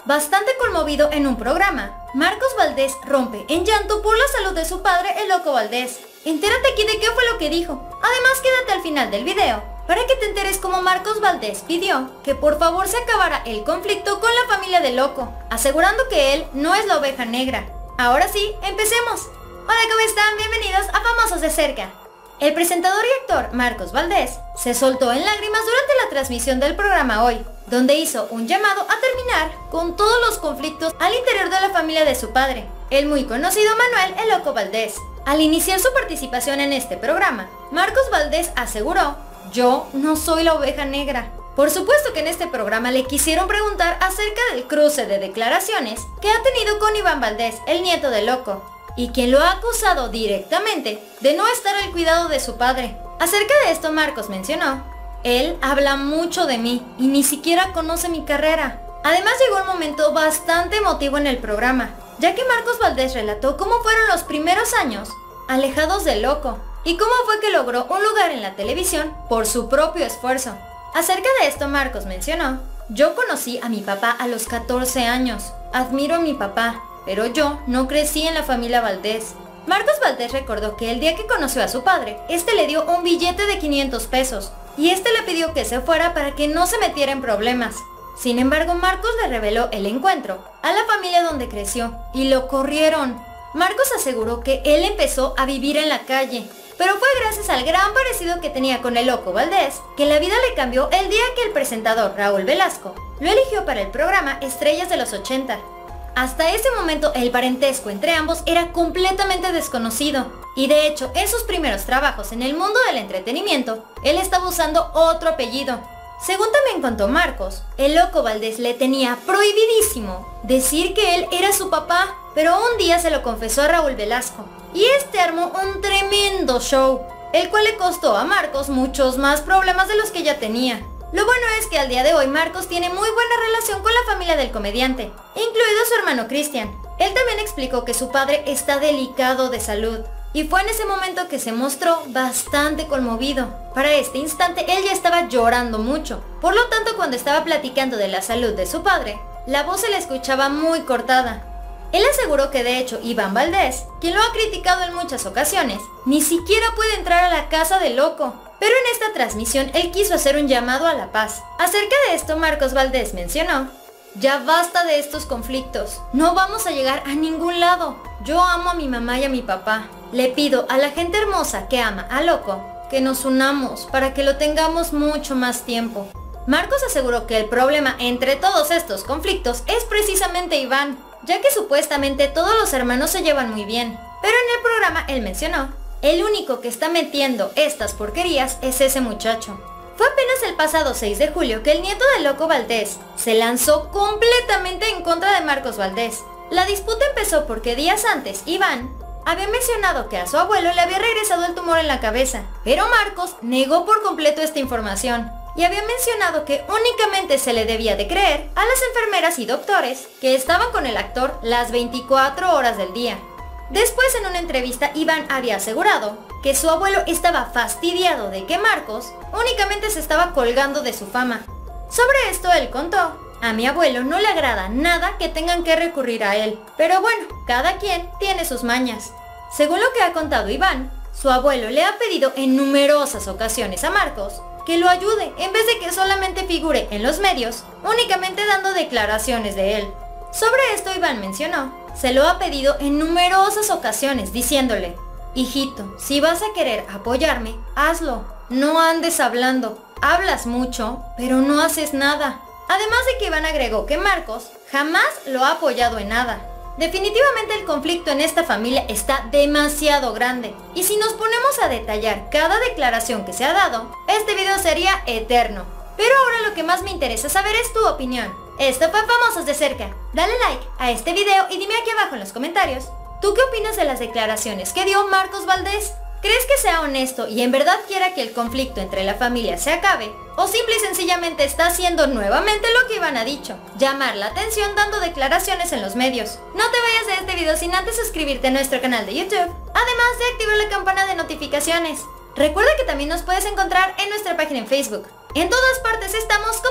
Bastante conmovido en un programa, Marcos Valdés rompe en llanto por la salud de su padre, el Loco Valdés. Entérate aquí de qué fue lo que dijo. Además, quédate al final del video para que te enteres cómo Marcos Valdés pidió que por favor se acabara el conflicto con la familia del Loco, asegurando que él no es la oveja negra. Ahora sí, empecemos. Hola, ¿cómo están? Bienvenidos a Famosos de Cerca. El presentador y actor Marcos Valdés se soltó en lágrimas durante la transmisión del programa Hoy, donde hizo un llamado a terminar con todos los conflictos al interior de la familia de su padre, el muy conocido Manuel el Loco Valdés. Al iniciar su participación en este programa, Marcos Valdés aseguró: "Yo no soy la oveja negra". Por supuesto que en este programa le quisieron preguntar acerca del cruce de declaraciones que ha tenido con Iván Valdés, el nieto del Loco, y quien lo ha acusado directamente de no estar al cuidado de su padre. Acerca de esto, Marcos mencionó: "Él habla mucho de mí y ni siquiera conoce mi carrera". Además, llegó un momento bastante emotivo en el programa, ya que Marcos Valdés relató cómo fueron los primeros años alejados del Loco y cómo fue que logró un lugar en la televisión por su propio esfuerzo. Acerca de esto, Marcos mencionó: "Yo conocí a mi papá a los 14 años. Admiro a mi papá, pero yo no crecí en la familia Valdés". Marcos Valdés recordó que el día que conoció a su padre, este le dio un billete de 500 pesos y este le pidió que se fuera para que no se metiera en problemas. Sin embargo, Marcos le reveló el encuentro a la familia donde creció y lo corrieron. Marcos aseguró que él empezó a vivir en la calle, pero fue gracias al gran parecido que tenía con el Loco Valdés que la vida le cambió el día que el presentador Raúl Velasco lo eligió para el programa Estrellas de los 80. Hasta ese momento el parentesco entre ambos era completamente desconocido, y de hecho en sus primeros trabajos en el mundo del entretenimiento, él estaba usando otro apellido. Según también contó Marcos, el Loco Valdés le tenía prohibidísimo decir que él era su papá, pero un día se lo confesó a Raúl Velasco, y este armó un tremendo show, el cual le costó a Marcos muchos más problemas de los que ya tenía. Lo bueno es que al día de hoy Marcos tiene muy buena relación con la familia del comediante, incluido su hermano Cristian. Él también explicó que su padre está delicado de salud, y fue en ese momento que se mostró bastante conmovido. Para este instante él ya estaba llorando mucho, por lo tanto cuando estaba platicando de la salud de su padre, la voz se le escuchaba muy cortada. Él aseguró que de hecho Iván Valdés, quien lo ha criticado en muchas ocasiones, ni siquiera puede entrar a la casa del Loco. Pero en esta transmisión él quiso hacer un llamado a la paz. Acerca de esto, Marcos Valdés mencionó: "Ya basta de estos conflictos, no vamos a llegar a ningún lado. Yo amo a mi mamá y a mi papá. Le pido a la gente hermosa que ama a Loco que nos unamos para que lo tengamos mucho más tiempo". Marcos aseguró que el problema entre todos estos conflictos es precisamente Iván, ya que supuestamente todos los hermanos se llevan muy bien. Pero en el programa él mencionó: "El único que está metiendo estas porquerías es ese muchacho". Fue apenas el pasado 6 de julio que el nieto del Loco Valdés se lanzó completamente en contra de Marcos Valdés. La disputa empezó porque días antes Iván había mencionado que a su abuelo le había regresado el tumor en la cabeza, pero Marcos negó por completo esta información y había mencionado que únicamente se le debía de creer a las enfermeras y doctores que estaban con el actor las 24 horas del día. Después, en una entrevista, Iván había asegurado que su abuelo estaba fastidiado de que Marcos únicamente se estaba colgando de su fama. Sobre esto él contó: "A mi abuelo no le agrada nada que tengan que recurrir a él, pero bueno, cada quien tiene sus mañas". Según lo que ha contado Iván, su abuelo le ha pedido en numerosas ocasiones a Marcos que lo ayude en vez de que solamente figure en los medios, únicamente dando declaraciones de él. Sobre esto Iván mencionó: "Se lo ha pedido en numerosas ocasiones diciéndole: hijito, si vas a querer apoyarme, hazlo. No andes hablando. Hablas mucho, pero no haces nada". Además de que Iván agregó que Marcos jamás lo ha apoyado en nada. Definitivamente el conflicto en esta familia está demasiado grande, y si nos ponemos a detallar cada declaración que se ha dado, este video sería eterno. Pero ahora lo que más me interesa saber es tu opinión. Esto fue Famosos de Cerca. Dale like a este video y dime aquí abajo en los comentarios, ¿tú qué opinas de las declaraciones que dio Marcos Valdés? ¿Crees que sea honesto y en verdad quiera que el conflicto entre la familia se acabe? ¿O simple y sencillamente está haciendo nuevamente lo que Iván ha dicho: llamar la atención dando declaraciones en los medios? No te vayas de este video sin antes suscribirte a nuestro canal de YouTube, además de activar la campana de notificaciones. Recuerda que también nos puedes encontrar en nuestra página en Facebook. En todas partes estamos como Famosos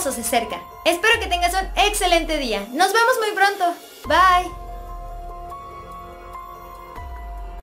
hermoso se acerca. Espero que tengas un excelente día. Nos vemos muy pronto. Bye.